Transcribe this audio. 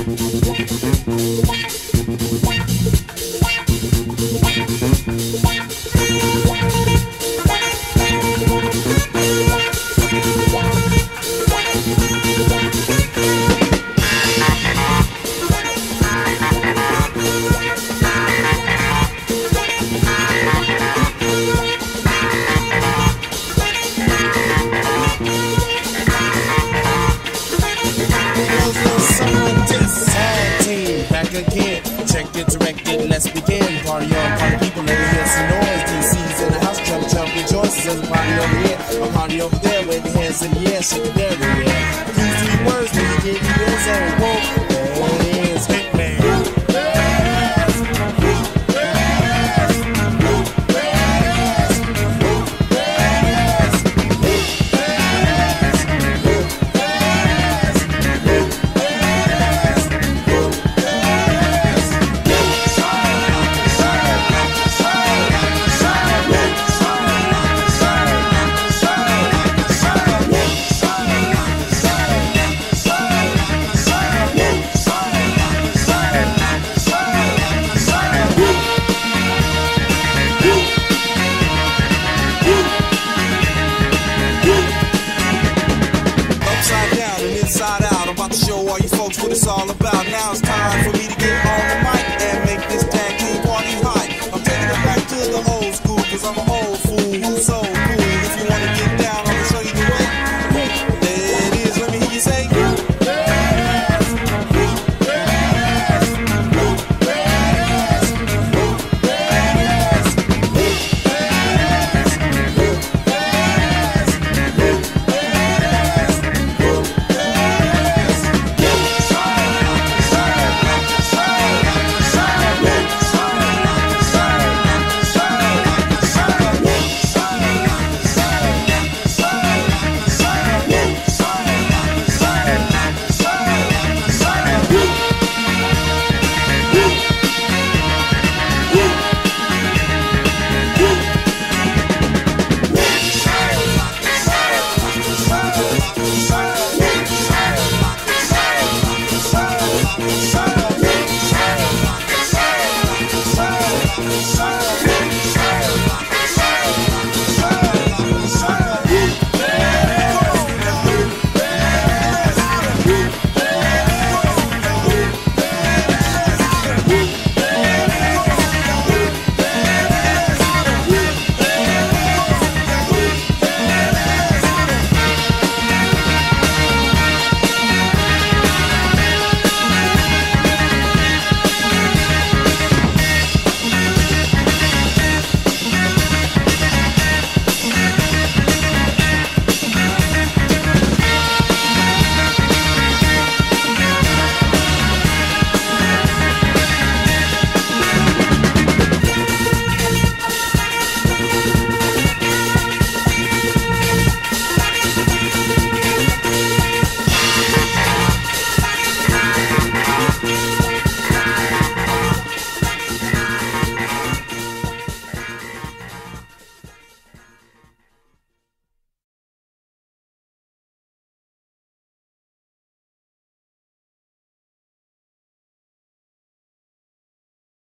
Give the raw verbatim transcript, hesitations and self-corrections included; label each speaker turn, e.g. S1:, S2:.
S1: Again, check it, direct it, let's begin. Party on, party people, let me hear some noise. D C's in the house, jump, jump, rejoices. There's a party over here, a party over there. Wave your hands in the air, shake it there, yeah. These three words when you get the air zone. Whoa, there it is, Hitman. Inside out, I'm about to show all you folks what it's all about. Now it's time for